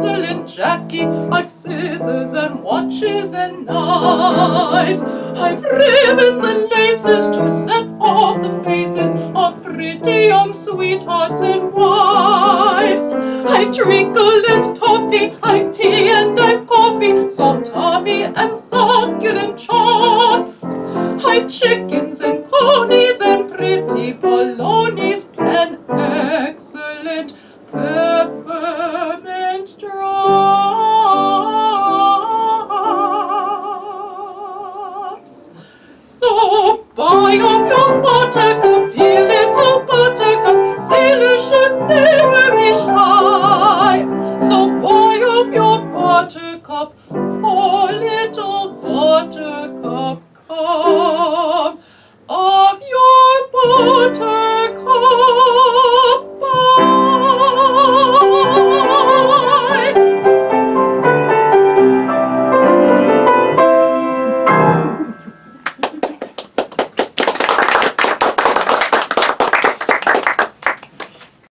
Hazel and Jackie, I've scissors and watches and knives. I've ribbons and laces to set off the faces of pretty young sweethearts and wives. I've treacle and toffee, I've tea